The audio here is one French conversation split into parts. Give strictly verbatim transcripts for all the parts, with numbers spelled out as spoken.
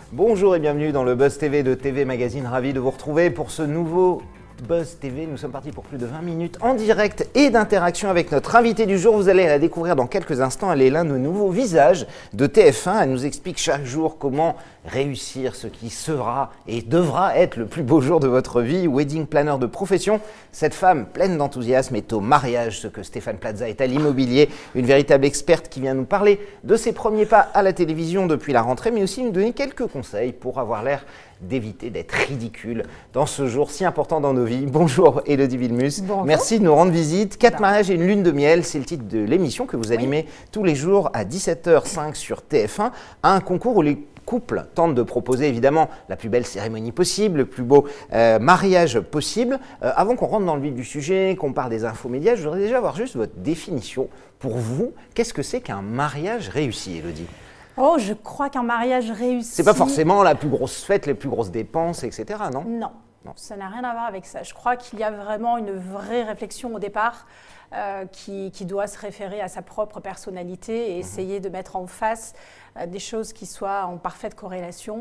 Bonjour et bienvenue dans le Buzz T V de T V Magazine. Ravi de vous retrouver pour ce nouveau Buzz T V. Nous sommes partis pour plus de vingt minutes en direct et d'interaction avec notre invitée du jour. Vous allez la découvrir dans quelques instants. Elle est l'un de nos nouveaux visages de T F un. Elle nous explique chaque jour comment réussir ce qui sera et devra être le plus beau jour de votre vie. Wedding planner de profession. Cette femme pleine d'enthousiasme est au mariage, ce que Stéphane Plaza est à l'immobilier. Une véritable experte qui vient nous parler de ses premiers pas à la télévision depuis la rentrée, mais aussi nous donner quelques conseils pour avoir l'air d'éviter d'être ridicule dans ce jour si important dans nos vies. Bonjour Élodie Villemus, Bonjour. Merci de nous rendre visite. Quatre mariages et une lune de miel, c'est le titre de l'émission que vous animez oui. tous les jours à dix-sept heures cinq sur T F un, un concours où les couples tentent de proposer évidemment la plus belle cérémonie possible, le plus beau euh, mariage possible. Euh, avant qu'on rentre dans le vif du sujet, qu'on parle des infos médias, je voudrais déjà avoir juste votre définition. Pour vous, qu'est-ce que c'est qu'un mariage réussi, Élodie ? Oh, je crois qu'un mariage réussi... C'est pas forcément la plus grosse fête, les plus grosses dépenses, et cetera, non? Non, non. Ça n'a rien à voir avec ça. Je crois qu'il y a vraiment une vraie réflexion au départ euh, qui, qui doit se référer à sa propre personnalité et mmh. essayer de mettre en face euh, des choses qui soient en parfaite corrélation.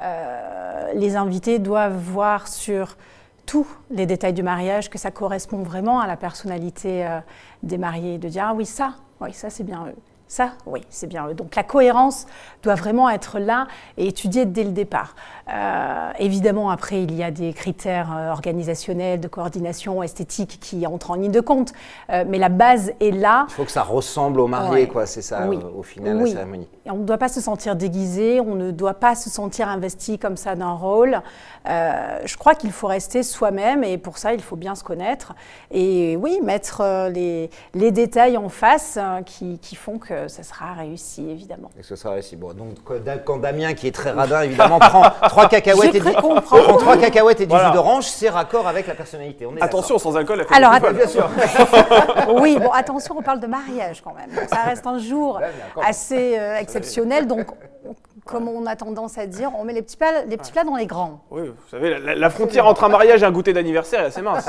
Euh, les invités doivent voir sur tous les détails du mariage que ça correspond vraiment à la personnalité euh, des mariés, de dire « Ah oui, ça, oui, ça c'est bien eux ». Ça, oui, c'est bien eux. Donc la cohérence doit vraiment être là et étudiée dès le départ. Euh, évidemment, après, il y a des critères euh, organisationnels, de coordination, esthétique qui entrent en ligne de compte. Euh, mais la base est là. Il faut que ça ressemble au marié, ouais. quoi. C'est ça, oui. au final, oui. la cérémonie. Et on ne doit pas se sentir déguisé, on ne doit pas se sentir investi comme ça d'un rôle. Euh, je crois qu'il faut rester soi-même et pour ça, il faut bien se connaître. Et oui, mettre euh, les, les détails en face euh, qui, qui font que ça sera réussi, évidemment. Et que ce sera réussi. Bon, donc, quand Damien, qui est très radin, évidemment, prend trois cacahuètes et, prend trois cacahuètes et du voilà. jus d'orange, c'est raccord avec la personnalité. On est attention, sans alcool, la Alors, att bien sûr. Oui, bon, attention, on parle de mariage quand même. Donc, ça reste un jour ouais, assez euh, exceptionnel. Donc, comme on a tendance à dire, on met les petits plats, les petits plats dans les grands. Oui, vous savez, la, la frontière entre un mariage et un goûter d'anniversaire est assez mince.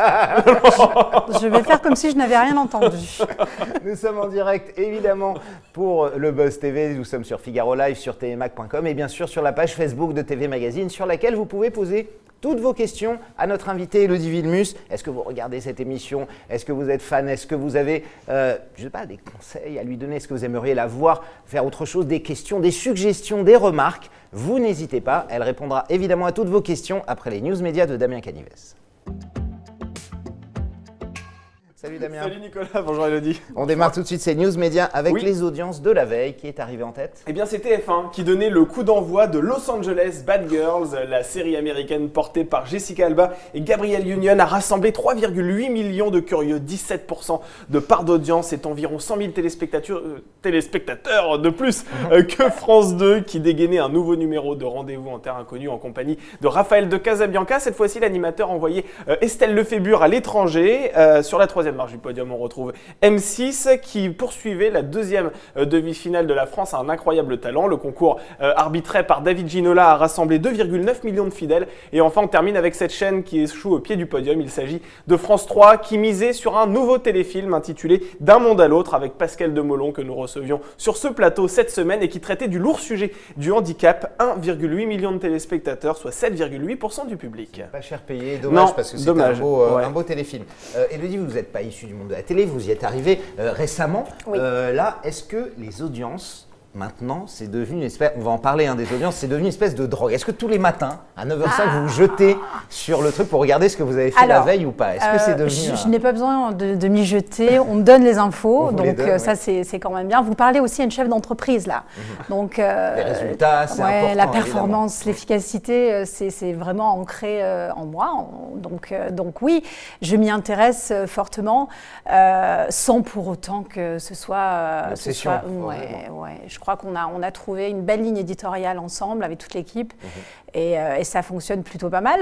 Je vais faire comme si je n'avais rien entendu. Nous sommes en direct, évidemment, pour le Buzz T V. Nous sommes sur Figaro Live, sur T V Mag point com et bien sûr sur la page Facebook de T V Magazine, sur laquelle vous pouvez poser toutes vos questions à notre invitée Élodie Villemus. Est-ce que vous regardez cette émission? Est-ce que vous êtes fan? Est-ce que vous avez, euh, je sais pas, des conseils à lui donner? Est-ce que vous aimeriez la voir faire autre chose? Des questions, des suggestions, des remarques? Vous n'hésitez pas. Elle répondra évidemment à toutes vos questions après les news médias de Damien Canives. Salut Damien. Salut Nicolas, bonjour Élodie. On démarre tout de suite ces news médias avec oui. les audiences de la veille. Qui est arrivé en tête? Eh bien c'est T F un qui donnait le coup d'envoi de Los Angeles Bad Girls. La série américaine portée par Jessica Alba et Gabrielle Union a rassemblé trois virgule huit millions de curieux, dix-sept pour cent de part d'audience. C'est environ cent mille téléspectateurs, euh, téléspectateurs de plus euh, que France deux qui dégainait un nouveau numéro de Rendez-vous en terre inconnue en compagnie de Raphaël de Casabianca. Cette fois-ci, l'animateur envoyait euh, Estelle Lefébure à l'étranger. Euh, sur la troisième marche du podium, on retrouve M six qui poursuivait la deuxième euh, demi-finale de la France à un incroyable talent. Le concours euh, arbitré par David Ginola a rassemblé deux virgule neuf millions de fidèles. Et enfin, on termine avec cette chaîne qui échoue au pied du podium. Il s'agit de France trois qui misait sur un nouveau téléfilm intitulé D'un monde à l'autre avec Pascal Demolon que nous recevions sur ce plateau cette semaine et qui traitait du lourd sujet du handicap. un virgule huit million de téléspectateurs, soit sept virgule huit pour cent du public. Pas cher payé, dommage non, parce que c'est un beau, euh, ouais. un beau téléfilm. Euh, Élodie, vous n'êtes pas issu du monde de la télé, vous y êtes arrivé euh, récemment. Oui. Euh, là, est-ce que les audiences, maintenant, c'est devenu une espèce, on va en parler hein, des audiences, c'est devenu une espèce de drogue. Est-ce que tous les matins, à neuf heures cinq, ah. vous vous jetez sur le truc pour regarder ce que vous avez fait Alors, la veille ou pas? Est-ce euh, que c'est devenu... Je, un... je n'ai pas besoin de, de m'y jeter, on me donne les infos, donc donne, euh, ouais. ça c'est quand même bien. Vous parlez aussi à une chef d'entreprise là. Mmh. Donc, euh, les résultats, c'est ouais, important. La performance, l'efficacité, c'est vraiment ancré euh, en moi. En, donc, euh, donc oui, je m'y intéresse euh, fortement, euh, sans pour autant que ce soit... Euh, ce soit ouais, ouais, je crois qu'on a, on a trouvé une belle ligne éditoriale ensemble avec toute l'équipe mmh. et, euh, et ça fonctionne plutôt pas mal.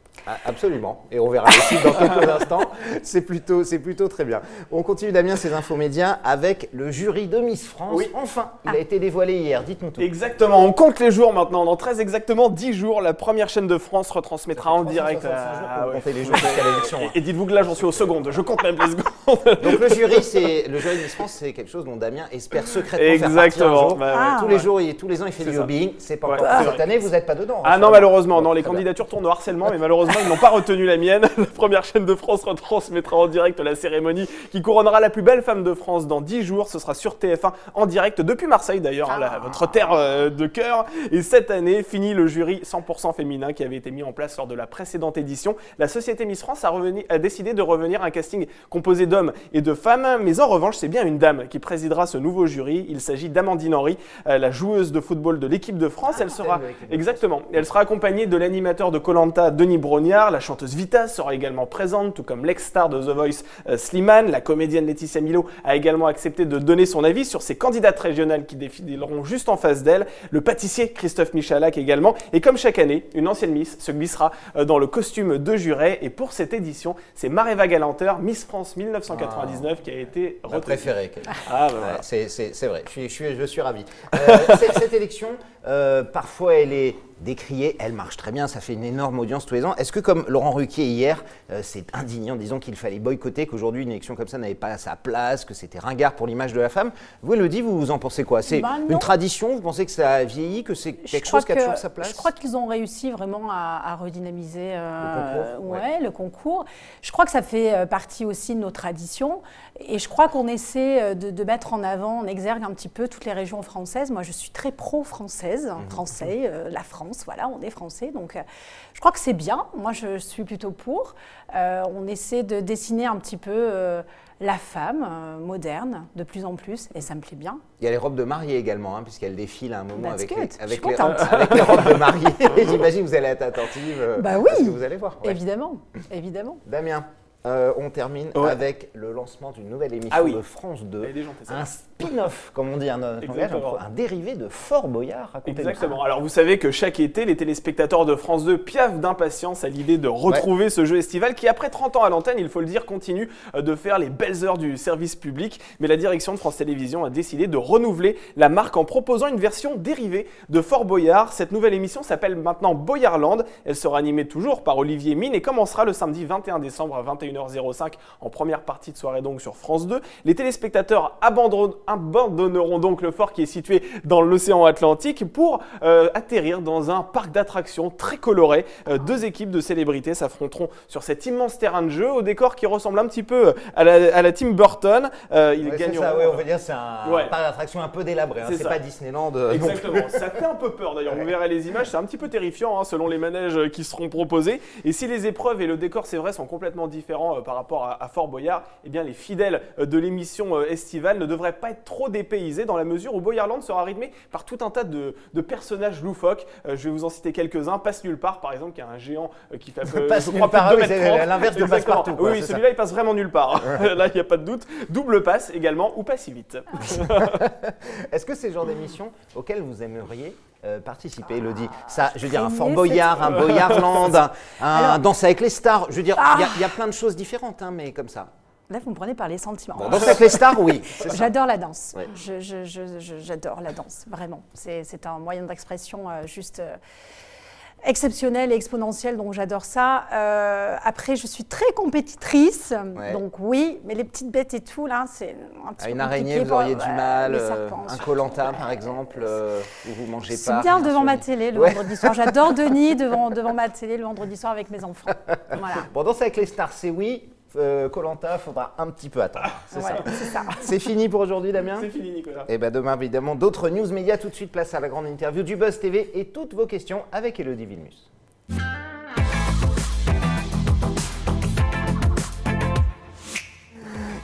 Ah, absolument, et on verra les suites dans quelques instants. C'est plutôt, c'est plutôt très bien. On continue, Damien, ces infos médias avec le jury de Miss France. Oui. Enfin, il ah. a été dévoilé hier, dites-nous tout. Exactement, on compte les jours maintenant. Dans très exactement dix jours, la première chaîne de France retransmettra en direct. Ah, ouais. Compter les jours jusqu'à l'élection. Et, et dites-vous que là, j'en suis aux secondes. Je compte même les secondes. Donc le jury, c'est le jury de Miss France, c'est quelque chose dont Damien espère secrètement Exactement. faire partie un jour. Bah, ouais. Ah, tous ouais. les jours, il, tous les ans, il fait C'est du ça. lobbying. C'est pas Ouais, encore c'est cette vrai. année. Vous n'êtes pas dedans. Ah non, malheureusement, non, les très bien. candidatures tournent au harcèlement, mais malheureusement, ils n'ont pas retenu la mienne. La première chaîne de France retransmettra en direct la cérémonie qui couronnera la plus belle femme de France dans dix jours. Ce sera sur T F un en direct depuis Marseille d'ailleurs, hein, la- votre terre euh, de cœur. Et cette année, fini le jury cent pour cent féminin qui avait été mis en place lors de la précédente édition. La société Miss France a, revenu- a décidé de revenir à un casting composé d'hommes et de femmes, mais en revanche, c'est bien une dame qui présidera ce nouveau jury. Il s'agit d'Amandine Henry, euh, la joueuse de football de l'équipe de France. Elle sera de l'équipe de exactement. Elle sera accompagnée de l'animateur de Koh Lanta, Denis Brognard. La chanteuse Vita sera également présente, tout comme l'ex-star de The Voice, euh, Slimane. La comédienne Laetitia Milo a également accepté de donner son avis sur ses candidates régionales qui défileront juste en face d'elle. Le pâtissier Christophe Michalak également. Et comme chaque année, une ancienne Miss se glissera euh, dans le costume de Juret. Et pour cette édition, c'est Maréva Galanter, Miss France mille neuf cent quatre-vingt-dix-neuf, qui a été Ma retenue. préférée. Ah, bah, Ouais, voilà. c'est, c'est- c'est vrai, je suis, je suis, je suis ravi. Euh, cette, cette élection, euh, parfois elle est décriée, elle marche très bien, ça fait une énorme audience tous les ans. Est-ce que comme Laurent Ruquier hier, euh, s'est indigné en disant qu'il fallait boycotter, qu'aujourd'hui une élection comme ça n'avait pas sa place, que c'était ringard pour l'image de la femme? Vous, Elodie, vous, vous en pensez quoi? C'est Bah, non. une tradition? Vous pensez que ça a vieilli, que c'est Je quelque crois chose qui a que- toujours sa place? Je crois qu'ils ont réussi vraiment à, à redynamiser euh, Le concours, ouais, ouais. le concours. Je crois que ça fait euh, partie aussi de nos traditions. Et je crois qu'on essaie euh, de, de mettre en avant, en exergue un petit peu toutes les régions françaises. Moi, je suis très pro-française, hein, Mhm. français, euh, la France, voilà, on est français. Donc, euh, je crois que c'est bien. Moi, je suis plutôt pour. Euh, on essaie de dessiner un petit peu euh, la femme euh, moderne, de plus en plus, et ça me plaît bien. Il y a les robes de mariée également, hein, puisqu'elle défile à un moment That's avec good. les, Je avec, suis les, contente. avec les robes de mariée. J'imagine que vous allez être attentive euh, Bah oui. à ce que vous allez voir. Ouais. Évidemment, évidemment. Damien, euh, on termine Ouais. avec le lancement d'une nouvelle émission Ah oui. de France deux. Elle est déjantée, ça. Un spin-off, comme on dit en notre langage, Exactement. un, un dérivé de Fort Boyard. Racontez-nous ça. Exactement. Alors vous savez que chaque été, les téléspectateurs de France deux piaffent d'impatience à l'idée de retrouver ce jeu estival qui, après trente ans à l'antenne, il faut le dire, continue euh, de faire les belles heures du service public. Mais la direction de France Télévisions a décidé de renouveler la marque en proposant une version dérivée de Fort Boyard. Cette nouvelle émission s'appelle maintenant Boyardland. Elle sera animée toujours par Olivier Mine et commencera le samedi vingt et un décembre à vingt et une heures cinq en première partie de soirée donc sur France deux. Les téléspectateurs abandonneront abandonneront donc le fort qui est situé dans l'océan Atlantique pour euh, atterrir dans un parc d'attractions très coloré. Euh, deux équipes de célébrités s'affronteront sur cet immense terrain de jeu au décor qui ressemble un petit peu à la, à la Tim Burton. Euh, ils Ouais, c'est gagneront. ça, ouais, on va dire c'est un Ouais. parc d'attraction un peu délabré. Hein, C'est c'est ça. pas Disneyland. euh, non plus. Exactement, ça fait un peu peur d'ailleurs, vous verrez les images, c'est un petit peu terrifiant hein, selon les manèges qui seront proposés. Et si les épreuves et le décor, c'est vrai, sont complètement différents euh, par rapport à, à Fort Boyard, eh bien les fidèles euh, de l'émission euh, estivale ne devraient pas être trop dépaysés dans la mesure où Boyardland sera rythmé par tout un tas de, de personnages loufoques. Euh, je vais vous en citer quelques-uns. Passe nulle part, par exemple, qui est un géant euh, qui fait euh, Passe je nulle crois, plus de part, deux oui, mètres c'est trente. l'inverse de Exactement. Passe-Partout, quoi, Oui, c'est ça. celui-là, il passe vraiment nulle part. Là, il n'y a pas de doute. Double passe également, ou pas si vite. Est-ce que c'est le genre d'émission auquel vous aimeriez euh, participer, Elodie? Ça, je veux dire, un craignais Fort cette- Boyard, un Boyardland, un, un Alors- Danse avec les stars. Je veux dire, il Ah. y a- il y, a plein de choses différentes, hein, mais comme ça. Là, vous me prenez par les sentiments. Bon, Danse avec les stars, oui. c'est ça. J'adore la danse. Ouais. Je- je- je- je- J'adore la danse, vraiment. C'est c'est un moyen d'expression euh, juste euh, exceptionnel et exponentiel, donc j'adore ça. Euh, après, je suis très compétitrice, Ouais. donc oui, mais les petites bêtes et tout, là, c'est un petit À peu une araignée, compliqué vous pour- auriez du ouais, mal. les euh, serpents, un surtout. Koh Lanta, Ouais. par exemple, euh, où vous mangez C'est pas. bien rien devant sur ma les- télé le Ouais. vendredi soir. J'adore Denis devant, devant ma télé le vendredi soir avec mes enfants. Voilà. Bon, Danse avec les stars, c'est oui. Koh Lanta, faudra un petit peu attendre. C'est Ouais, ça. c'est ça. C'est fini pour aujourd'hui, Damien. C'est fini, Nicolas. Et bien demain, évidemment, d'autres news médias. Tout de suite, place à la grande interview du Buzz T V et toutes vos questions avec Elodie Vilmus.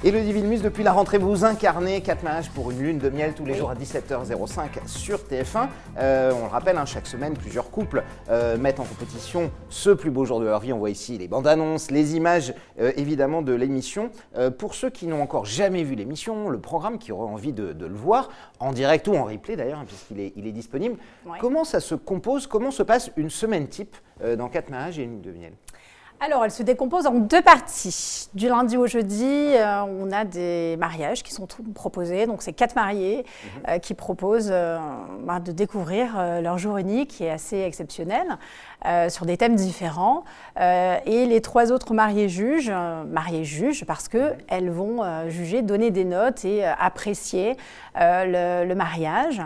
Élodie Villemus, depuis la rentrée, vous incarnez quatre mariages pour une lune de miel tous les jours à dix-sept heures cinq sur T F un. Euh, on le rappelle, hein, chaque semaine, plusieurs couples euh, mettent en compétition ce plus beau jour de leur vie. On voit ici les bandes annonces, les images euh, évidemment de l'émission. Euh, pour ceux qui n'ont encore jamais vu l'émission, le programme, qui auraient envie de, de le voir, en direct ou en replay d'ailleurs, hein, puisqu'il est, il est disponible, ouais. Comment ça se compose, comment se passe une semaine type euh, dans quatre mariages et une lune de miel? Alors, elle se décompose en deux parties. Du lundi au jeudi, euh, on a des mariages qui sont proposés. Donc, c'est quatre mariés mmh. euh, qui proposent euh, bah, de découvrir euh, leur jour unique, qui est assez exceptionnel, euh, sur des thèmes différents. Euh, et les trois autres mariés juges, euh, mariés juges parce qu'elles vont euh, juger, donner des notes et euh, apprécier euh, le, le mariage.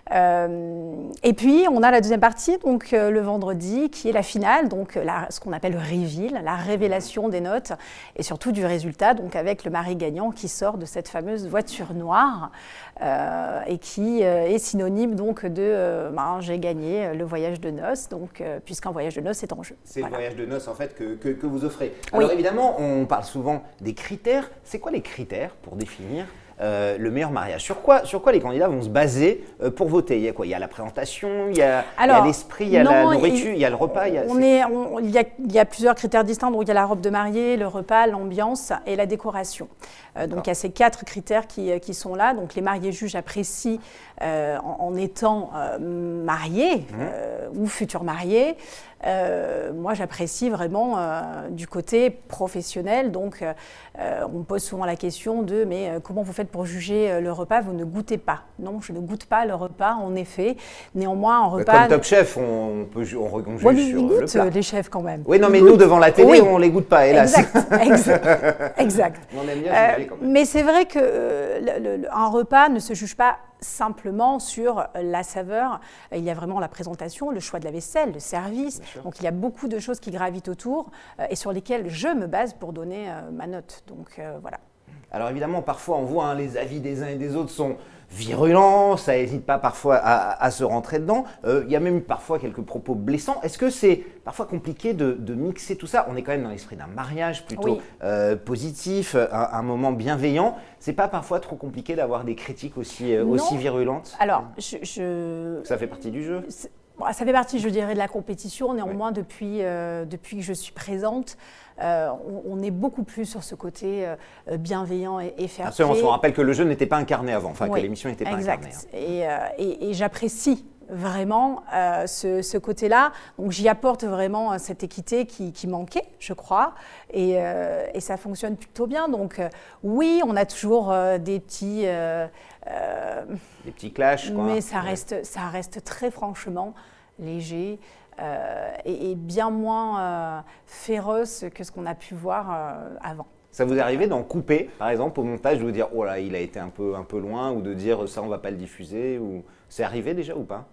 Euh, et puis, on a la deuxième partie, donc euh, le vendredi, qui est la finale, donc la, ce qu'on appelle le reveal, la révélation des notes et surtout du résultat, donc avec le mari gagnant qui sort de cette fameuse voiture noire euh, et qui euh, est synonyme donc de euh, ben, j'ai gagné le voyage de noces, donc euh, puisqu'un voyage de noces est en jeu. C'est voilà. Le voyage de noces en fait que, que, que vous offrez. Oui. Alors évidemment, on parle souvent des critères. C'est quoi les critères pour définir Euh, le meilleur mariage? Sur quoi, sur quoi les candidats vont se baser euh, pour voter? Il y a quoi? Il y a la présentation, il y a l'esprit, il y a non, la nourriture, il, il y a le repas. Il y a, on est, on, il, y a, il y a plusieurs critères distincts. Donc, il y a la robe de mariée, le repas, l'ambiance et la décoration. Euh, donc, il y a ces quatre critères qui, qui sont là. Donc, les mariés juges apprécient euh, en, en étant euh, mariés mmh. euh, ou futurs mariés. Euh, moi, j'apprécie vraiment euh, du côté professionnel. Donc, euh, on me pose souvent la question de « mais euh, comment vous faites pour juger euh, le repas? Vous ne goûtez pas ». Non, je ne goûte pas le repas, en effet. Néanmoins, un repas… Comme Top Chef, on, peut, on, on juge ouais, sur goûtent, le plat. Les chefs, quand même. Oui, non, mais nous, devant la télé, oui. on ne les goûte pas, hélas. Exact, exact. exact. On aime bien euh, juger quand même. Mais c'est vrai qu'un euh, repas ne se juge pas simplement sur la saveur. Il y a vraiment la présentation, le choix de la vaisselle, le service. Donc, il y a beaucoup de choses qui gravitent autour euh, et sur lesquelles je me base pour donner euh, ma note. Donc, euh, voilà. Alors, évidemment, parfois, on voit hein, les avis des uns et des autres sont virulents. Ça n'hésite pas parfois à, à se rentrer dedans. Euh, il y a même parfois quelques propos blessants. Est-ce que c'est parfois compliqué de, de mixer tout ça? On est quand même dans l'esprit d'un mariage plutôt oui. euh, positif, un, un moment bienveillant. C'est pas parfois trop compliqué d'avoir des critiques aussi, euh, aussi virulentes? Alors, je, je… Ça fait partie du jeu? Bon, ça fait partie, je dirais, de la compétition. Néanmoins, oui. depuis, euh, depuis que je suis présente, euh, on, on est beaucoup plus sur ce côté euh, bienveillant et, et fair play. On se rappelle que le jeu n'était pas incarné avant, enfin oui, que l'émission n'était pas exact. incarnée. Hein. Et, euh, et, et j'apprécie vraiment euh, ce, ce côté-là. Donc, j'y apporte vraiment euh, cette équité qui, qui manquait, je crois, et, euh, et ça fonctionne plutôt bien. Donc, euh, oui, on a toujours euh, des petits… Euh, euh, des petits clashs, quoi. Mais ça reste, ça reste très franchement léger euh, et, et bien moins euh, féroce que ce qu'on a pu voir euh, avant. Ça vous est arrivé d'en couper, par exemple, au montage, de vous dire « Oh là, il a été un peu, un peu loin » ou de dire « Ça, on ne va pas le diffuser » ou… C'est arrivé déjà ou pas?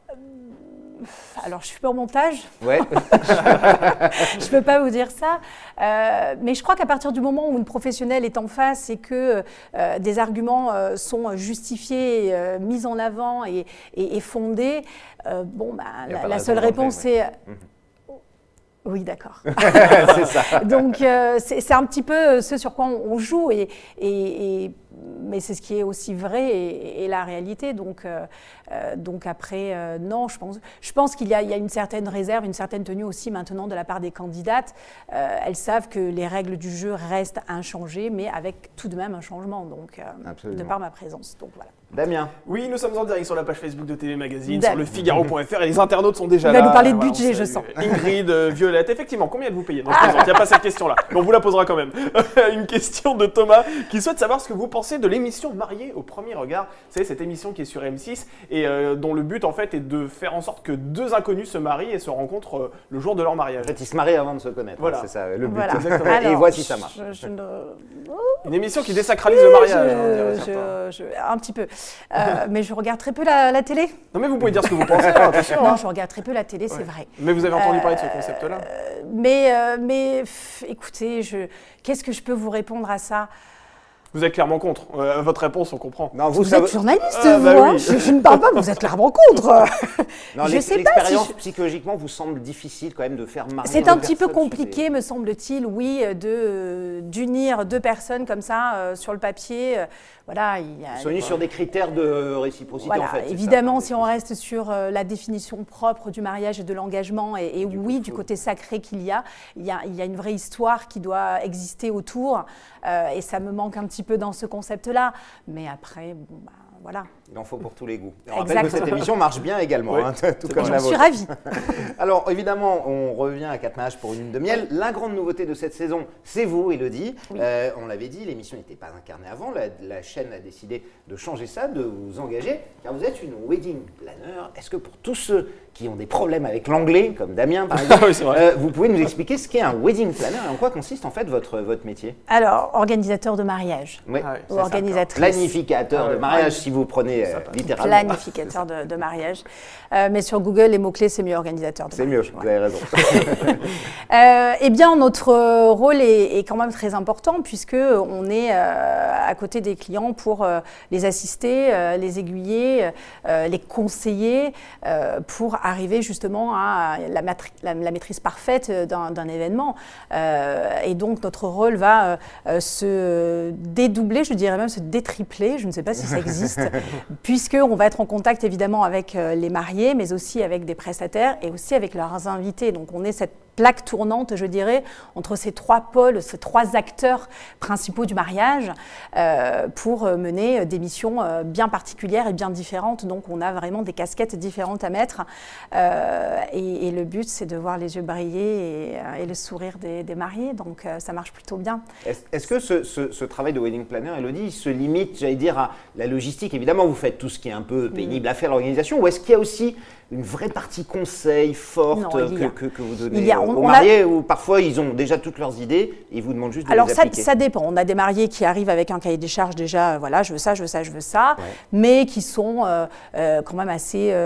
Alors, je ne suis pas au montage. Ouais. Je ne peux pas vous dire ça. Euh, mais je crois qu'à partir du moment où une professionnelle est en face et que euh, des arguments euh, sont justifiés, euh, mis en avant et, et, et fondés, euh, bon, bah, la, la seule réponse, c'est… Ouais. Oui, d'accord. C'est ça. Donc, euh, c'est un petit peu ce sur quoi on, on joue, et, et, et, mais c'est ce qui est aussi vrai et, et la réalité. Donc, euh, donc après, euh, non, je pense, je pense qu'il y, y a une certaine réserve, une certaine tenue aussi maintenant de la part des candidates. Euh, elles savent que les règles du jeu restent inchangées, mais avec tout de même un changement, donc, euh, de par ma présence. Donc, voilà. Damien. Oui, nous sommes en direct sur la page Facebook de T V Magazine, Damien. sur le Figaro point F R et les internautes sont déjà Il là. va nous parler de voilà, budget, je sens. Ingrid, euh, Violette, effectivement, combien êtes-vous payé? Non, je plaisante, il n'y a pas cette question-là, mais on vous la posera quand même. Une question de Thomas qui souhaite savoir ce que vous pensez de l'émission Mariée au premier regard. Vous savez, cette émission qui est sur M six et euh, dont le but en fait est de faire en sorte que deux inconnus se marient et se rencontrent euh, le jour de leur mariage. En fait, ils se marient avant de se connaître, voilà. Hein, c'est ça le but. Voilà. Alors, et voici ça marche. Je, je ne... Une émission qui désacralise oui, le mariage. Je, hein, je, je, un petit peu. Euh, mais je regarde très peu la, la télé. Non mais vous pouvez dire ce que vous pensez, hein, attention. Non, hein. je regarde très peu la télé, ouais. C'est vrai. Mais vous avez entendu euh, parler de ce concept-là. Mais, euh, mais pff, écoutez, qu'est-ce que je peux vous répondre à ça? Vous êtes clairement contre. Euh, votre réponse, on comprend. Non, vous vous êtes journaliste, ah, vous, bah hein, oui. je, je ne parle pas, vous êtes clairement contre. Non, Je sais pas si l'expérience je- psychologiquement vous semble difficile quand même de faire marier C'est deux un petit peu personnes sur compliqué, me semble-t-il, oui, de d'unir deux personnes comme ça euh, sur le papier. Euh, voilà, il y a, des... Soigner sur des critères de réciprocité voilà, en fait. c'est évidemment, ça, si on reste sur euh, la définition propre du mariage et de l'engagement, et, et Du oui, coup, du faut- côté sacré qu'il y a, il y a, il y a une vraie histoire qui doit exister autour, euh, et ça me manque un petit peu dans ce concept-là. Mais après, bon, bah, voilà. Il en faut pour tous les goûts. On rappelle que Exactement. cette émission marche bien également, Oui, hein, tout c'est comme vrai. la J'en suis vôtre. ravie. Alors évidemment, on revient à Quatre mariages pour une lune de miel. La grande nouveauté de cette saison, c'est vous, Élodie. Oui. Euh, on l'avait dit, l'émission n'était pas incarnée avant. La, la chaîne a décidé de changer ça, de vous engager, car vous êtes une wedding planner. Est-ce que pour tous ceux qui ont des problèmes avec l'anglais, comme Damien par exemple, Oui, c'est vrai. euh, vous pouvez nous expliquer ce qu'est un wedding planner et en quoi consiste en fait votre, votre métier? Alors, organisateur de mariage. Oui, Ah ouais, c'est Ou ça. organisatrice. Planificateur Ah ouais. de mariage, si vous prenez euh, Sympa. littéralement. Planificateur de, de mariage. Euh, mais sur Google, les mots-clés, c'est mieux organisateur de C'est mieux, mariage. vous avez raison. Euh, eh bien, notre rôle est, est quand même très important puisque on est euh, à côté des clients pour euh, les assister, euh, les aiguiller, euh, les conseiller euh, pour arriver justement à la, matri- la- la maîtrise parfaite d'un d'un événement. Euh, et donc, notre rôle va euh, se dédoubler, je dirais même se détripler, je ne sais pas si ça existe, puisqu'on va être en contact évidemment avec euh, les mariés, mais aussi avec des prestataires et aussi avec leurs invités. Donc, on est cette plaque tournante, je dirais, entre ces trois pôles, ces trois acteurs principaux du mariage euh, pour mener des missions euh, bien particulières et bien différentes. Donc, on a vraiment des casquettes différentes à mettre. Euh, et, et le but, c'est de voir les yeux briller et, et le sourire des, des mariés. Donc, euh, ça marche plutôt bien. Est-ce est-ce que ce, ce- ce travail de wedding planner, Élodie, il se limite, j'allais dire, à la logistique? Évidemment, vous faites tout ce qui est un peu pénible à faire, l'organisation, ou est-ce qu'il y a aussi une vraie partie conseil forte Non, il y que, a. que- que vous donnez Il y a. aux On- aux on a- mariés, où parfois ils ont déjà toutes leurs idées et ils vous demandent juste de Alors les ça, appliquer? ça dépend. On a des mariés qui arrivent avec un cahier des charges déjà, euh, voilà, je veux ça, je veux ça, je veux ça, Ouais. mais qui sont euh, euh, quand même assez euh,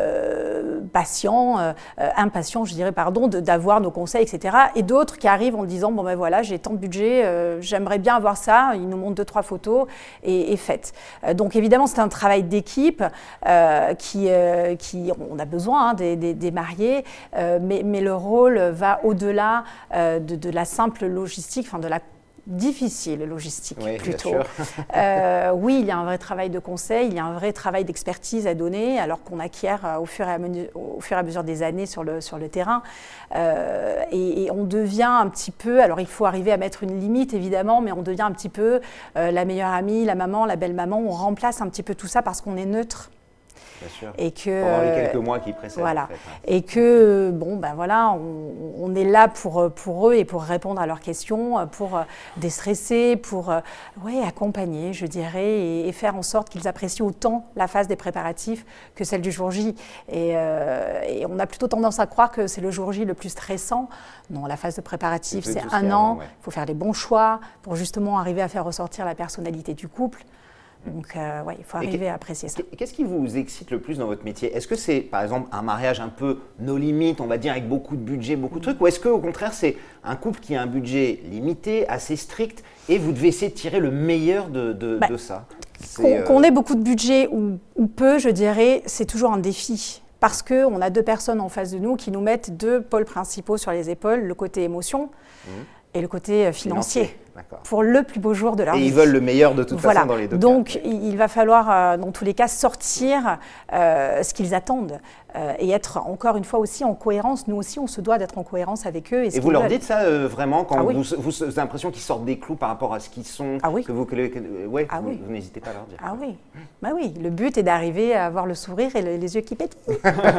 euh, patients, euh, euh, impatients, je dirais, pardon, de- d'avoir nos conseils, et cetera. Et d'autres qui arrivent en disant, bon ben voilà, j'ai tant de budget, euh, j'aimerais bien avoir ça, ils nous montrent deux, trois photos et, et faites. Euh, donc évidemment, c'est un travail d'équipe euh, qui, euh, qui, on a besoin hein, des, des- des mariés, euh, mais, mais le rôle va au-delà euh, de, de la simple logistique, enfin de la difficile logistique Oui, bien plutôt. sûr. Euh, oui, il y a un vrai travail de conseil, il y a un vrai travail d'expertise à donner, alors qu'on acquiert euh, au, fur et à menu- au fur et à mesure des années sur le, sur le terrain. Euh, et, et on devient un petit peu, alors il faut arriver à mettre une limite évidemment, mais on devient un petit peu euh, la meilleure amie, la maman, la belle-maman, on remplace un petit peu tout ça parce qu'on est neutre. Bien sûr. Et que, Pendant les euh, quelques mois qui précèdent. voilà. en fait, hein. Et que, bon, ben voilà, on, on est là pour, pour eux et pour répondre à leurs questions, pour euh, déstresser, pour euh, ouais, accompagner, je dirais, et, et faire en sorte qu'ils apprécient autant la phase des préparatifs que celle du jour J. Et, euh, et on a plutôt tendance à croire que c'est le jour J le plus stressant. Non, la phase de préparatif, C'est c'est tout ce un qu'il y a an. avant, Il ouais. faut faire les bons choix pour justement arriver à faire ressortir la personnalité du couple. Donc, euh, ouais, il faut Et arriver à apprécier ça. Qu'est-ce qui vous excite le plus dans votre métier? Est-ce que c'est, par exemple, un mariage un peu no limite, on va dire, avec beaucoup de budget, beaucoup de trucs, ou est-ce qu'au contraire, c'est un couple qui a un budget limité, assez strict, et vous devez essayer de tirer le meilleur de, de, Bah, de ça? C'est, Qu'on euh, qu'on ait beaucoup de budget ou, ou peu, je dirais, c'est toujours un défi. Parce qu'on a deux personnes en face de nous qui nous mettent deux pôles principaux sur les épaules, le côté émotion et le côté euh, financier, D'accord. pour le plus beau jour de leur Et vie. ils veulent le meilleur de toute Voilà. façon dans les deux Donc, cas. il il va falloir, euh, dans tous les cas, sortir euh, ce qu'ils attendent euh, et être, encore une fois, aussi en cohérence. Nous aussi, on se doit d'être en cohérence avec eux. Et, ce Et vous qu'ils leur veulent. dites ça euh, vraiment quand Ah oui. vous, vous, vous avez l'impression qu'ils sortent des clous par rapport à ce qu'ils sont, Ah oui. que vous, que, que- ouais, Ah vous, oui. vous n'hésitez pas à leur dire. Ah oui, bah oui, le but est d'arriver à avoir le sourire et le- les yeux qui pétillent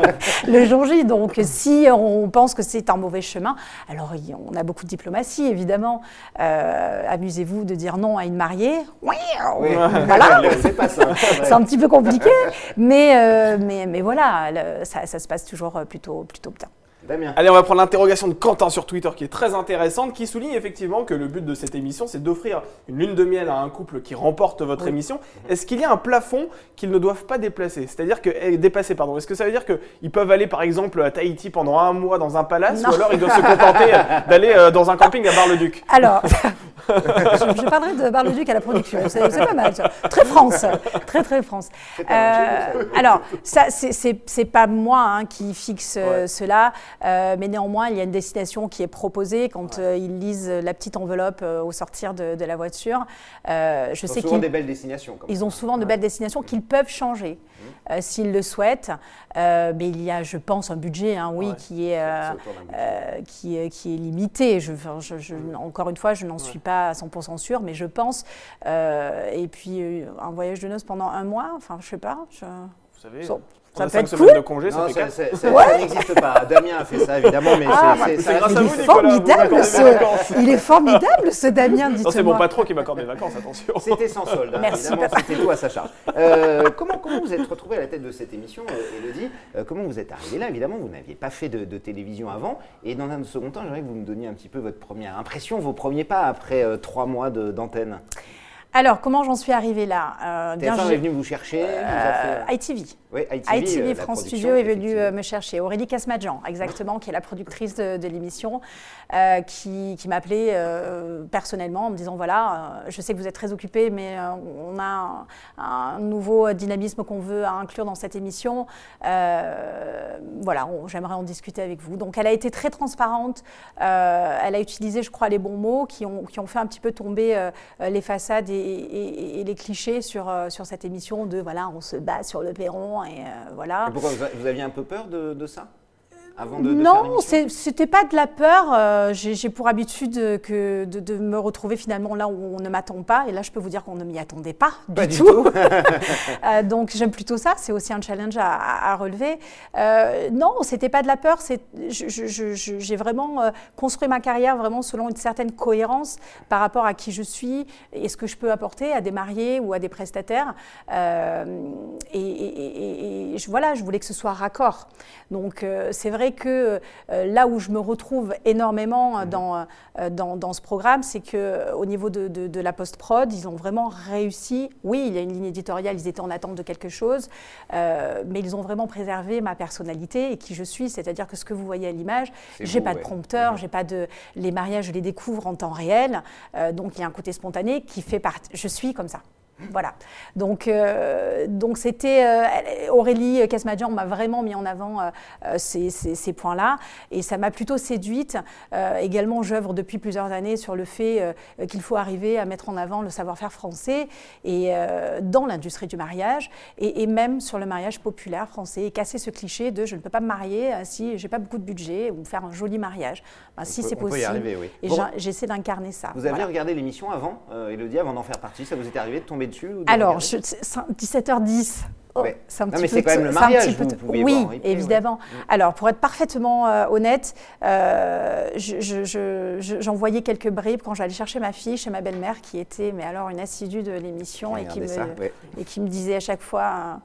le jour J. Donc si on pense que c'est un mauvais chemin, alors il- on a beaucoup de diplomatie évidemment. Euh, Amusez-vous de dire non à une mariée. Oui, Oui. voilà. C'est pas ça. C'est un petit peu compliqué, mais, euh, mais, mais voilà, le- ça, ça se passe toujours plutôt, plutôt bien. Damien. Allez, on va prendre l'interrogation de Quentin sur Twitter qui est très intéressante, qui souligne effectivement que le but de cette émission, c'est d'offrir une lune de miel à un couple qui remporte votre oui. émission. Est-ce qu'il y a un plafond qu'ils ne doivent pas déplacer, c'est-à-dire que eh, dépasser, pardon. Est-ce que ça veut dire qu'ils peuvent aller par exemple à Tahiti pendant un mois dans un palace, non. ou alors ils doivent se contenter d'aller euh, dans un camping à Bar-le-Duc? Alors, je, je parlerai de Bar-le-Duc à la production. C'est pas mal, ça. Très France, très très France. Euh, alors, ça, c'est pas moi hein, qui fixe ouais. cela. Euh, mais néanmoins, il y a une destination qui est proposée quand ouais. euh, ils lisent la petite enveloppe euh, au sortir de, de la voiture. Euh, je ils sais ont souvent des belles destinations. Comme ils ça. ont souvent ouais. de belles destinations qu'ils peuvent changer mmh. euh, s'ils le souhaitent. Euh, mais il y a, je pense, un budget, hein, oui, ouais. qui, est, euh, euh, qui, est, qui est limité. Je, je, je, encore une fois, je n'en ouais. suis pas à cent pour cent sûre, mais je pense. Euh, et puis, euh, un voyage de noces pendant un mois, enfin, je sais pas. Je... Vous savez. So, Ça peut être cool. De congé, non, ça, ça, ça, ça, ouais. ça n'existe pas. Damien a fait ça, évidemment, mais ah, c'est il est formidable, ce... il est formidable, ce Damien. Non, c'est mon patron qui m'accorde des vacances, attention. C'était sans solde, hein, merci. Évidemment, c'était tout à sa charge. Euh, comment, comment vous êtes retrouvé à la tête de cette émission, Élodie? euh, Comment vous êtes arrivé là? Évidemment, vous n'aviez pas fait de, de télévision avant. Et dans un second temps, j'aimerais que vous me donniez un petit peu votre première impression, vos premiers pas après euh, trois mois d'antenne. Alors, comment j'en suis arrivée là? euh, T F un est venu vous chercher euh, vous a fait... I T V. Oui, I T V, I T V euh, France Studio est venu euh, me chercher. Aurélie Casmadjan, exactement, qui est la productrice de, de l'émission, euh, qui, qui m'appelait euh, personnellement en me disant, voilà, euh, je sais que vous êtes très occupée, mais euh, on a un, un nouveau dynamisme qu'on veut inclure dans cette émission. Euh, voilà, j'aimerais en discuter avec vous. Donc, elle a été très transparente. Euh, elle a utilisé, je crois, les bons mots qui ont, qui ont fait un petit peu tomber euh, les façades et, et, et les clichés sur, euh, sur cette émission de, voilà, on se bat sur le perron. Et euh, voilà. Et pourquoi vous aviez un peu peur de, de ça avant de, de Non, c'était pas de la peur. Euh, J'ai pour habitude que de, de me retrouver finalement là où on ne m'attend pas. Et là, je peux vous dire qu'on ne m'y attendait pas du pas tout. Du tout. euh, donc, j'aime plutôt ça. C'est aussi un challenge à, à relever. Euh, non, c'était pas de la peur. J'ai vraiment euh, construit ma carrière vraiment selon une certaine cohérence par rapport à qui je suis et ce que je peux apporter à des mariés ou à des prestataires. Euh, et, et, et, et je, voilà, je voulais que ce soit raccord. Donc, euh, c'est vrai que euh, là où je me retrouve énormément mmh. dans, euh, dans, dans ce programme, c'est qu'au niveau de, de, de la post-prod, ils ont vraiment réussi. Oui, il y a une ligne éditoriale, ils étaient en attente de quelque chose, euh, mais ils ont vraiment préservé ma personnalité et qui je suis, c'est-à-dire que ce que vous voyez à l'image, j'ai pas ouais. de prompteur, mmh. j'ai pas de... Les mariages, je les découvre en temps réel, euh, donc il y a un côté spontané qui fait partie... Je suis comme ça. Voilà, donc euh, donc c'était euh, Aurélie Casmadjan m'a vraiment mis en avant euh, ces, ces, ces points-là et ça m'a plutôt séduite. Euh, également, j'œuvre depuis plusieurs années sur le fait euh, qu'il faut arriver à mettre en avant le savoir-faire français et euh, dans l'industrie du mariage et, et même sur le mariage populaire français et casser ce cliché de je ne peux pas me marier si j'ai pas beaucoup de budget ou faire un joli mariage. Ben, si c'est possible. Arriver, oui. Et bon, j'essaie d'incarner ça. Vous avez voilà. regardé l'émission avant, euh, Élodie, avant d'en faire partie, ça vous est arrivé de tomber dessus ou de Alors, dix-sept heures dix. Oh, ouais. C'est un non, petit mais peu c'est quand même le mariage, peu vous pouvez oui, voir replay, évidemment. Ouais. Alors, pour être parfaitement euh, honnête, euh, j'envoyais je, je, je, quelques bribes quand j'allais chercher ma fille chez ma belle-mère, qui était, mais alors, une assidue de l'émission et, qui me, ça, ouais. et qui me disait à chaque fois... Euh,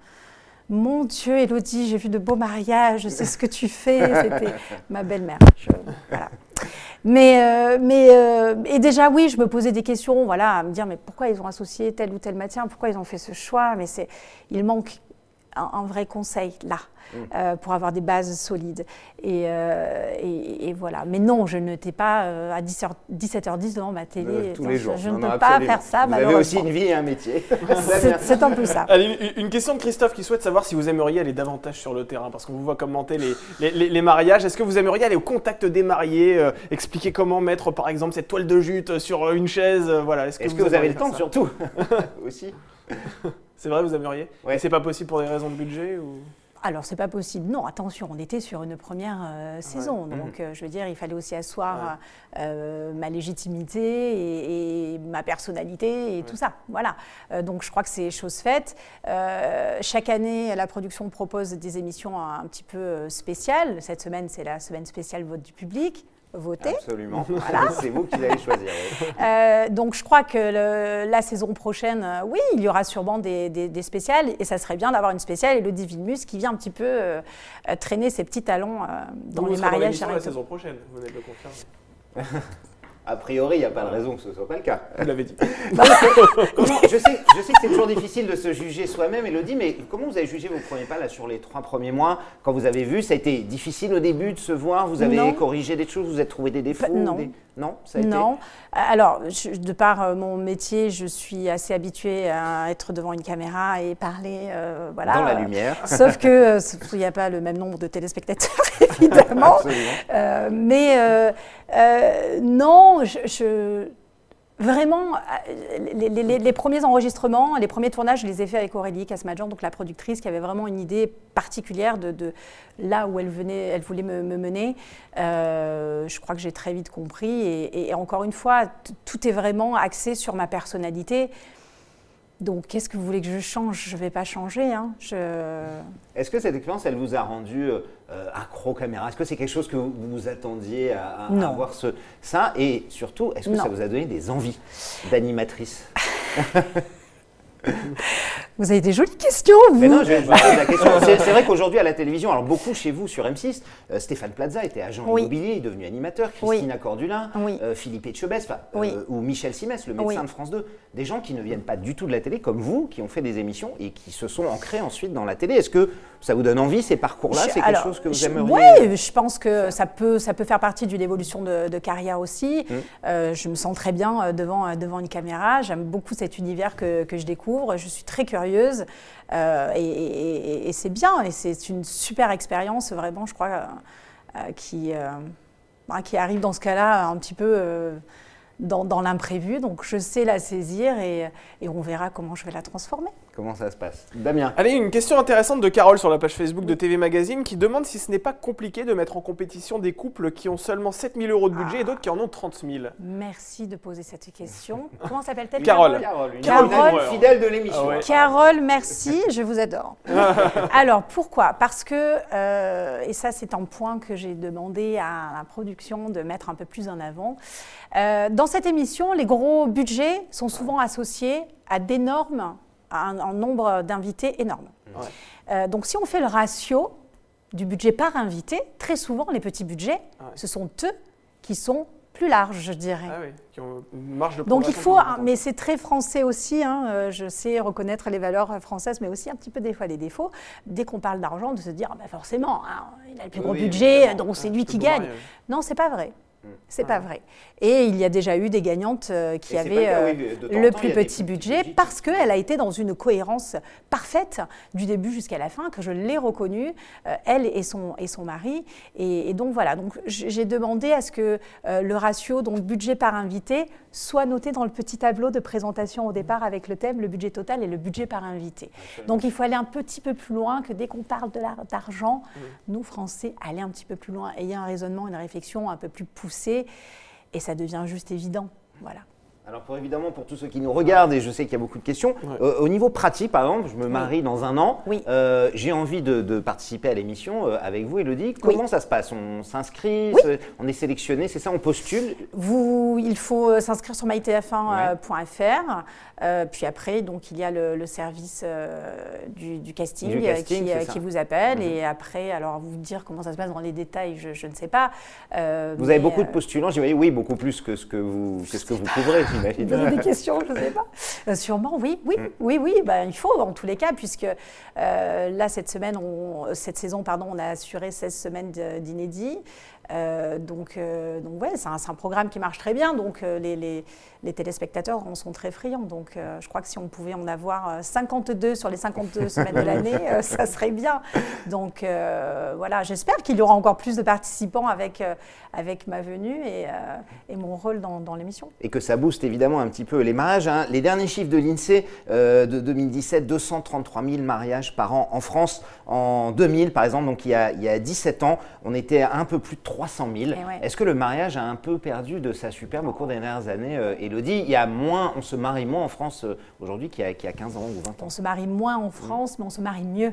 mon Dieu, Élodie, j'ai vu de beaux mariages, je sais ce que tu fais. C'était ma belle-mère. Voilà. Mais, euh, mais euh, et déjà, oui, je me posais des questions, voilà, à me dire, mais pourquoi ils ont associé telle ou telle matière, pourquoi ils ont fait ce choix, mais c'est, il manque un, un vrai conseil là. Mmh. Euh, pour avoir des bases solides. Et, euh, et, et voilà. Mais non, je n'étais pas euh, à dix-sept heures dix devant ma télé. Euh, tous les jours. Je, je non, ne peux non, pas absolument. faire ça, vous malheureusement. Vous avez aussi une vie et un métier. C'est un peu ça. Allez, une question de Christophe qui souhaite savoir si vous aimeriez aller davantage sur le terrain, parce qu'on vous voit commenter les, les, les, les mariages. Est-ce que vous aimeriez aller au contact des mariés, euh, expliquer comment mettre, par exemple, cette toile de jute sur une chaise euh, voilà. Est-ce que, Est-ce vous, que vous avez le faire temps, ça surtout aussi? C'est vrai, vous aimeriez? Ouais. Et c'est pas possible pour des raisons de budget ou... Alors, c'est pas possible. Non, attention, on était sur une première euh, saison. Ouais. Donc, mmh. euh, je veux dire, il fallait aussi asseoir ouais. euh, ma légitimité et, et ma personnalité et ouais. tout ça. Voilà. Euh, donc, je crois que c'est chose faite. Euh, chaque année, la production propose des émissions un, un petit peu spéciales. Cette semaine, c'est la semaine spéciale vote du public. voter. Absolument. Voilà. C'est vous qui allez choisir. Oui. Euh, donc je crois que le, la saison prochaine, euh, oui, il y aura sûrement des, des, des spéciales et ça serait bien d'avoir une spéciale Élodie Villemus qui vient un petit peu euh, traîner ses petits talons euh, dans vous les serez dans mariages. l'émission la saison prochaine, vous venez de le confirmer. A priori, il n'y a pas de raison que ce ne soit pas le cas. Vous l'avez dit. Comment, je, sais, je sais que c'est toujours difficile de se juger soi-même, Élodie, mais comment vous avez jugé vos premiers pas là, sur les trois premiers mois? Quand vous avez vu, ça a été difficile au début de se voir? Vous avez non. corrigé des choses? Vous avez trouvé des défauts? Non. Des... Non, ça a été... Non. Alors, je, de par mon métier, je suis assez habituée à être devant une caméra et parler, euh, voilà. Dans la lumière. Sauf que il n'y a pas le même nombre de téléspectateurs, évidemment. Euh, mais euh, euh, non, je, je vraiment, les, les, les premiers enregistrements, les premiers tournages, je les ai faits avec Aurélie Casmadjan, donc la productrice, qui avait vraiment une idée particulière de, de là où elle, venait, elle voulait me, me mener. Euh, je crois que j'ai très vite compris. Et, et encore une fois, tout est vraiment axé sur ma personnalité. Donc, qu'est-ce que vous voulez que je change? Je ne vais pas changer. Hein. Je... Est-ce que cette expérience, elle vous a rendu euh, accro caméra? Est-ce que c'est quelque chose que vous vous attendiez à, à, à voir ce, ça? Et surtout, est-ce que non. ça vous a donné des envies d'animatrice? Vous avez des jolies questions, vous. Mais non, je, je vous pose la question. C'est, c'est vrai qu'aujourd'hui, à la télévision, alors beaucoup chez vous sur M six, euh, Stéphane Plaza était agent oui. immobilier, il est devenu animateur, Christina oui. Cordula, oui. euh, Philippe Etchebest, oui. euh, ou Michel Simès, le médecin oui. de France deux. Des gens qui ne viennent pas du tout de la télé, comme vous, qui ont fait des émissions et qui se sont ancrés ensuite dans la télé. Est-ce que ça vous donne envie, ces parcours-là? C'est quelque alors, chose que vous je, aimeriez? Oui, je pense que ça peut, ça peut faire partie d'une évolution de, de carrière aussi. Hum. Euh, je me sens très bien devant, devant une caméra. J'aime beaucoup cet univers que, que je découvre. Je suis très curieuse. Euh, et, et, et c'est bien, et c'est une super expérience, vraiment, je crois, euh, qui, euh, bah, qui arrive dans ce cas-là un petit peu euh, dans, dans l'imprévu. Donc, je sais la saisir et, et on verra comment je vais la transformer. Comment ça se passe? Damien. Allez, une question intéressante de Carole sur la page Facebook de T V Magazine qui demande si ce n'est pas compliqué de mettre en compétition des couples qui ont seulement sept mille euros de budget ah. et d'autres qui en ont trente mille. Merci de poser cette question. Comment s'appelle-t-elle? Carole. Carole, une Carole, fidèle de l'émission. Ah ouais. Carole, merci, je vous adore. Alors, pourquoi? Parce que, euh, et ça c'est un point que j'ai demandé à la production de mettre un peu plus en avant, euh, dans cette émission, les gros budgets sont souvent associés à d'énormes Un, un nombre d'invités énorme. Ouais. Euh, donc, si on fait le ratio du budget par invité, très souvent, les petits budgets, ouais. ce sont eux qui sont plus larges, je dirais. Ah oui, qui ont une marge de Donc, il faut, mais c'est très français aussi, hein, euh, je sais reconnaître les valeurs françaises, mais aussi un petit peu des fois les défauts. Dès qu'on parle d'argent, de se dire, ah, bah forcément, hein, il a le plus gros oui, budget, donc c'est lui qui gagne. Marier, oui. Non, c'est pas vrai. C'est ah. pas vrai. Et il y a déjà eu des gagnantes euh, qui et avaient euh, oui, le plus petit budget parce qu'elle a été dans une cohérence parfaite du début jusqu'à la fin, que je l'ai reconnue, euh, elle et son, et son mari. Et, et donc voilà, donc, j'ai demandé à ce que euh, le ratio, donc budget par invité, soit noté dans le petit tableau de présentation au départ avec le thème, le budget total et le budget par invité. Absolument. Donc il faut aller un petit peu plus loin que dès qu'on parle de d'argent, oui. nous Français, aller un petit peu plus loin, ayez un raisonnement, une réflexion un peu plus poussée. Et ça devient juste évident, voilà. Alors pour, évidemment, pour tous ceux qui nous regardent, et je sais qu'il y a beaucoup de questions, ouais. euh, au niveau pratique, par exemple, je me marie oui. dans un an, oui. euh, j'ai envie de, de participer à l'émission euh, avec vous, Élodie. Comment oui. ça se passe? On s'inscrit, oui. on est sélectionné, c'est ça, on postule? Vous, il faut s'inscrire sur my t f un point f r, ouais. euh, puis après, donc, il y a le, le service euh, du, du casting, du casting qui, qui vous appelle, mmh. et après, alors vous dire comment ça se passe dans les détails, je, je ne sais pas. Euh, vous mais, avez beaucoup de postulants, j'imagine, oui, beaucoup plus que ce que vous, que ce que vous couvrez, j'imagine. Vous avez des questions, je ne sais pas. Euh, sûrement, oui, oui, mm. oui, oui. Ben, il faut en tous les cas, puisque euh, là cette semaine, on, cette saison, pardon, on a assuré seize semaines d'inédits. Euh, donc, euh, donc ouais, c'est un, un programme qui marche très bien. Donc euh, les, les, les téléspectateurs en sont très friands. Donc euh, je crois que si on pouvait en avoir cinquante-deux sur les cinquante-deux semaines de l'année, euh, ça serait bien. Donc euh, voilà, j'espère qu'il y aura encore plus de participants avec, euh, avec ma venue et, euh, et mon rôle dans, dans l'émission. Et que ça booste évidemment un petit peu les mariages. Hein. Les derniers chiffres de l'INSEE euh, de deux mille dix-sept, deux cent trente-trois mille mariages par an en France. En deux mille, par exemple, donc il y a, il y a dix-sept ans, on était à un peu plus de trois cent mille. Ouais. Est-ce que le mariage a un peu perdu de sa superbe au cours des dernières années, euh, Élodie? Il y a moins, on se marie moins en France euh, aujourd'hui qu'il y, qu'il y a quinze ans ou vingt ans. On se marie moins en France, mmh. mais on se marie mieux.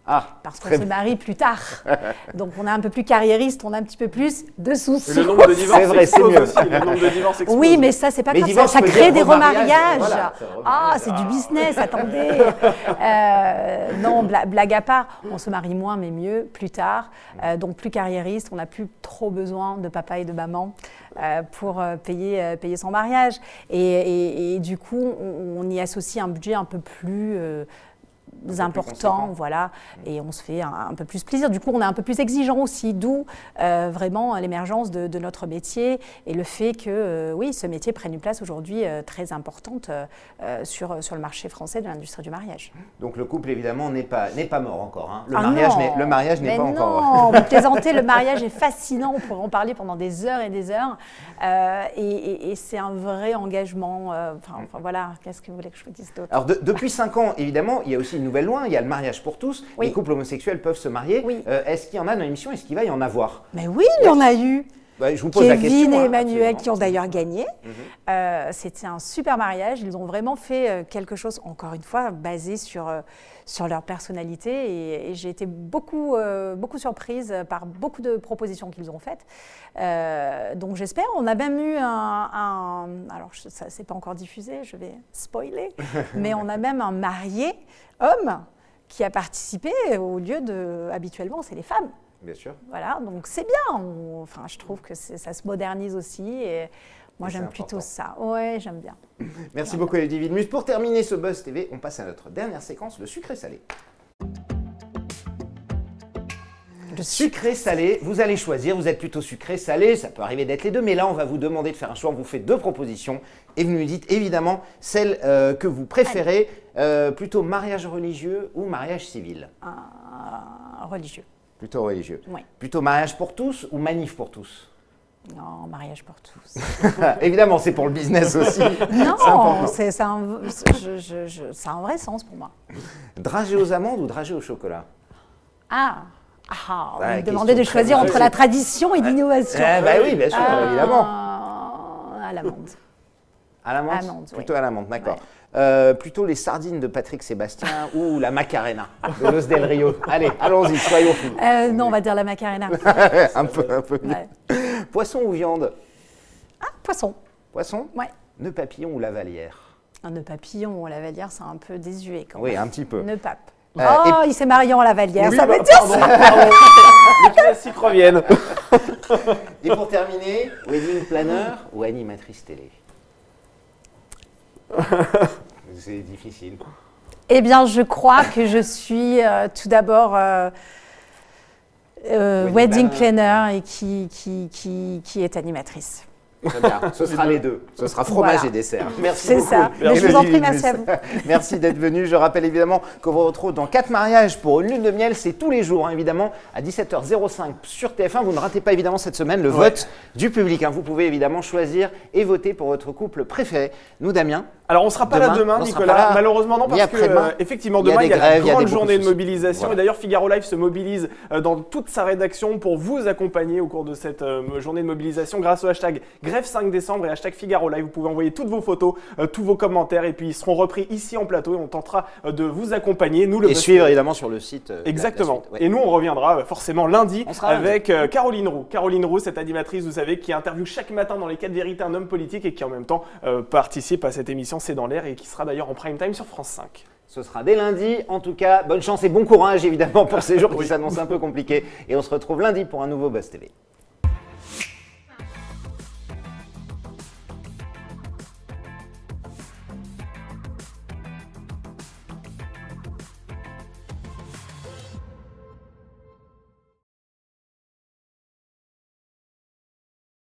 Ah, parce qu'on très se bien. marie plus tard. Donc on est un peu plus carriériste, on a un petit peu plus de soucis. Le nombre de divorces C'est vrai, c'est explose mieux. aussi. Le nombre de divorces explose. Oui, mais ça, c'est pas Mais grave, ça, divorce ça veut crée dire des remariage. remariages. Voilà, c'est Ah, remariage. c'est du business, attendez. Euh, non, bla- blague à part, on se marie moins, mais mieux, plus tard. Euh, donc plus carriériste, on n'a plus trop besoin de papa et de maman euh, pour euh, payer, euh, payer son mariage. Et, et- et du coup, on, on y associe un budget un peu plus... euh, important, conséquent. voilà, et on se fait un, un peu plus plaisir. Du coup, on est un peu plus exigeant aussi, d'où euh, vraiment l'émergence de, de notre métier et le fait que, euh, oui, ce métier prenne une place aujourd'hui euh, très importante euh, euh, sur, sur le marché français de l'industrie du mariage. Donc le couple, évidemment, n'est pas, n'est pas mort encore. hein. Le, Ah mariage non. n'est, le mariage n'est Mais pas non, encore... vous plaisantez, le mariage est fascinant, on pourrait en parler pendant des heures et des heures, euh, et, et- et c'est un vrai engagement. euh, Enfin, enfin, voilà, qu'est-ce que vous voulez que je vous dise d'autre? Alors de- depuis cinq ans, évidemment, il y a aussi une nouvelle loi, il y a le mariage pour tous. Oui. Les couples homosexuels peuvent se marier. Oui. Euh, est-ce qu'il y en a dans l'émission? Est-ce qu'il va y en avoir? Mais oui, il y en a eu. Bah, je vous pose la question. Kevin et hein, Emmanuel absolument. qui ont d'ailleurs gagné. Mhm. Euh, C'était un super mariage. Ils ont vraiment fait euh, quelque chose, encore une fois, basé sur, euh, sur leur personnalité. Et, et j'ai été beaucoup, euh, beaucoup surprise par beaucoup de propositions qu'ils ont faites. Euh, donc j'espère. On a même eu un... un alors, je- ça c'est pas encore diffusé, je vais spoiler. Mais on a même un marié homme qui a participé au lieu de... Habituellement, c'est les femmes. Bien sûr. Voilà, donc c'est bien. On- enfin, je trouve que c'est- ça se modernise aussi. Et moi, Et c'est j'aime plutôt important. ça. Ouais, j'aime bien. Merci beaucoup, Ludivine Mus. Pour terminer ce Buzz T V, on passe à notre dernière séquence, le sucré-salé. Le Sucré-salé, vous allez choisir, vous êtes plutôt sucré-salé, ça peut arriver d'être les deux, mais là on va vous demander de faire un choix, on vous fait deux propositions et vous nous dites évidemment celle euh, que vous préférez, euh, plutôt mariage religieux ou mariage civil? Un religieux. Plutôt religieux. Oui. Plutôt mariage pour tous ou manif pour tous? Non, mariage pour tous. Évidemment, c'est pour le business aussi. Non, important. c'est c'est un, je- je- je- ça a un vrai sens pour moi. Dragée aux amandes ou dragée au chocolat? Ah, ah vous Ouais, me demandez de question très choisir entre difficile. la tradition et l'innovation. Eh bah oui, bien sûr, Ah, évidemment. À l'amande. À la menthe? Amande, oui. Plutôt à la menthe, d'accord. Ouais. Euh, plutôt les sardines de Patrick Sébastien ou la Macarena de Los Del Rio. Allez, allons-y, soyons fous. Euh, non, on va dire la macarena. un peu, un peu mieux. Ouais. Poisson ou viande? Ah, poisson. Poisson? Ouais. Nœud papillon ou lavalière? Un nœud papillon ou lavalière, c'est un peu désuet quand Oui, même. un petit peu. Nœud pape. Euh, oh, il s'est marié en lavalière, Oui, ça bah, veut dire pardon, pardon. Les classiques reviennent. Et pour terminer, wedding planner ou animatrice télé? C'est difficile. Eh bien, je crois que je suis euh, tout d'abord euh, euh, Wedding wedding planner. planner et qui, qui, qui, qui est animatrice. Très bien, ce sera les deux. Ce sera fromage Voilà. et dessert. Merci C'est beaucoup. ça. Mais je vous en prie, Élodie merci à Mus. vous. Merci d'être venu. Je rappelle évidemment qu'on vous retrouve dans quatre mariages pour une lune de miel. C'est tous les jours, hein, évidemment, à dix-sept heures zéro cinq sur T F un. Vous ne ratez pas évidemment cette semaine le Ouais. vote du public, hein. Vous pouvez évidemment choisir et voter pour votre couple préféré. Nous, Damien, Alors on sera pas Demain, là demain, on sera Nicolas. pas là. Malheureusement non, Ni parce que après-demain. euh, effectivement Il y a demain des il y a grèves, la il y a grande des beaucoup journée de de soucis. mobilisation. Voilà. Et d'ailleurs Figaro Live se mobilise euh, dans toute sa rédaction pour vous accompagner au cours de cette euh, journée de mobilisation grâce au hashtag grève cinq décembre et hashtag Figaro Live. Vous pouvez envoyer toutes vos photos, euh, tous vos commentaires et puis ils seront repris ici en plateau et on tentera euh, de vous accompagner. Nous le et Buzz suivre T V. évidemment sur le site. euh, la- la Exactement. suite. Ouais. Et nous, on reviendra euh, forcément lundi On sera lundi. avec euh, Caroline Roux. Caroline Roux, cette animatrice, vous savez, qui interviewe chaque matin dans les quatre vérités un homme politique et qui en même temps euh, participe à cette émission C'est dans l'air et qui sera d'ailleurs en prime time sur France cinq. Ce sera dès lundi. En tout cas, bonne chance et bon courage évidemment pour ces jours qui Oui. s'annoncent un peu compliqués. Et on se retrouve lundi pour un nouveau Buzz T V.